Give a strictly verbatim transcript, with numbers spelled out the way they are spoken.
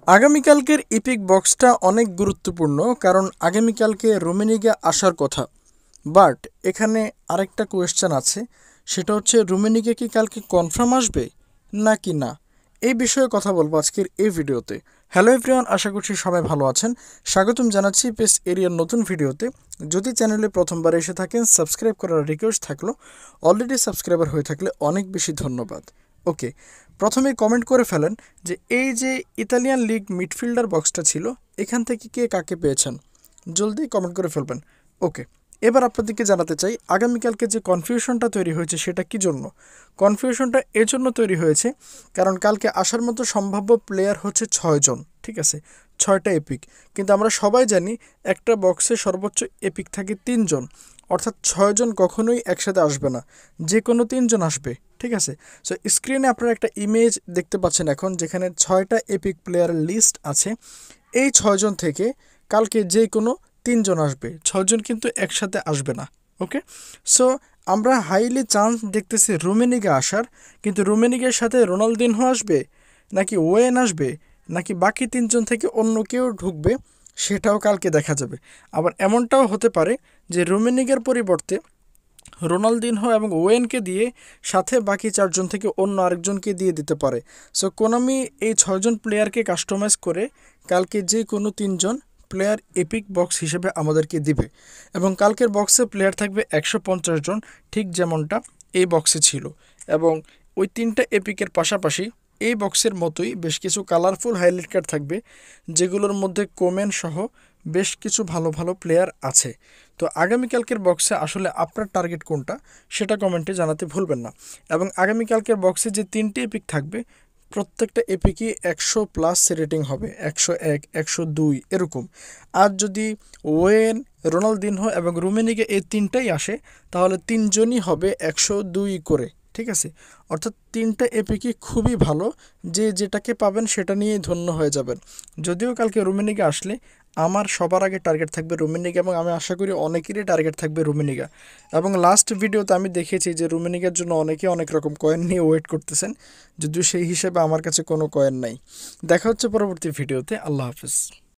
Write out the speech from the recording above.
আগামীকালকের ইপিক বক্সটা অনেক গুরুত্বপূর্ণ, কারণ আগামীকালকে রুমেনিগে আসার কথা। বাট এখানে আরেকটা কোয়েশ্চেন আছে, সেটা হচ্ছে রুমেনিগে কি কালকে কনফার্ম আসবে নাকি না, এই বিষয়ে কথা বলবো আজকের এই ভিডিওতে। হ্যালো এভরিওয়ান, আশা করছি সবাই ভালো আছেন। স্বাগতম জানাচ্ছি পেস এরিয়ার নতুন ভিডিওতে। যদি চ্যানেলে প্রথমবার এসে থাকেন, সাবস্ক্রাইব করার রিকোয়েস্ট থাকলো। অলরেডি সাবস্ক্রাইবার হয়ে থাকলে অনেক বেশি ধন্যবাদ। ওকে, প্রথমে কমেন্ট করে ফেলেন যে এই যে ইতালিয়ান লিগ মিডফিল্ডার বক্সটা ছিল, এখান থেকে কে কাকে পেয়েছেন, জলদি কমেন্ট করে ফেলবেন। ওকে, এবার আপনাদেরকে জানাতে চাই আগামীকালকে যে কনফিউশনটা তৈরি হয়েছে সেটা কী জন্য। কনফিউশনটা এজন্য তৈরি হয়েছে কারণ কালকে আসার মতো সম্ভাব্য প্লেয়ার হচ্ছে ছয়জন, ঠিক আছে, ছয়টা এপিক। কিন্তু আমরা সবাই জানি একটা বক্সে সর্বোচ্চ এপিক থাকে তিনজন, অর্থাৎ ছয়জন কখনোই একসাথে আসবে না, যে কোনো তিনজন আসবে, ঠিক আছে। সো স্ক্রিনে আপনারা একটা ইমেজ দেখতে পাচ্ছেন এখন, যেখানে ছয়টা এপিক প্লেয়ারের লিস্ট আছে। এই ছয়জন থেকে কালকে যে কোনো তিনজন আসবে, ছয়জন কিন্তু একসাথে আসবে না। ওকে, সো আমরা হাইলি চান্স দেখতেছি রুমেনিগে আসার, কিন্তু রুমেনিগের সাথে রোনালদিনহো আসবে নাকি ওয়েন আসবে নাকি বাকি তিনজন থেকে অন্য কেউ ঢুকবে, সেটাও কালকে দেখা যাবে। আবার এমনটাও হতে পারে যে রুমেনিগের পরিবর্তে রোনালদিনহো এবং ওয়েনকে দিয়ে সাথে বাকি চারজন থেকে অন্য আরেকজনকে দিয়ে দিতে পারে। সো কোনামি এই ছয়জন প্লেয়ারকে কাস্টমাইজ করে কালকে যে কোনো তিনজন প্লেয়ার এপিক বক্স হিসেবে আমাদেরকে দিবে, এবং কালকের বক্সে প্লেয়ার থাকবে একশো পঞ্চাশ জন, ঠিক যেমনটা এই বক্সে ছিল। এবং ওই তিনটা এপিকের পাশাপাশি এই বক্সের মতোই বেশ কিছু কালারফুল হাইলাইট কার্ড থাকবে, যেগুলোর মধ্যে কোমেন সহ বেশ কিছু ভালো ভালো প্লেয়ার আছে। তো আগামীকালকের বক্সে আসলে আপনার টার্গেট কোনটা সেটা কমেন্টে জানাতে ভুলবেন না। এবং আগামীকালকের বক্সে যে তিনটি এপিক থাকবে, প্রত্যেকটা এপিকই একশো প্লাস রেটিং হবে, একশো এক, একশো দুই এরকম। আর যদি ওয়েন, রোনালদিনহো এবং রুমেনিগে এই তিনটাই আসে, তাহলে তিনজনই হবে একশো দুই করে, ঠিক আছে। অর্থাৎ তিনটা এপিকই খুবই ভালো, যে যেটাকে পাবেন সেটা নিয়েই ধন্য হয়ে যাবেন। যদিও কালকে রুমেনিগে আসলে আমার সবার আগে টার্গেট থাকবে রুমেনিগা, এবং আমি আশা করি অনেকেরই টার্গেট থাকবে রুমেনিগা। এবং লাস্ট ভিডিওতে আমি দেখেছি যে রুমেনিগার জন্য অনেকে অনেক রকম কয়েন নিয়ে ওয়েট করতেছেন, যদিও সেই হিসেবে আমার কাছে কোনো কয়েন নাই। দেখা হচ্ছে পরবর্তী ভিডিওতে। আল্লাহ হাফিজ।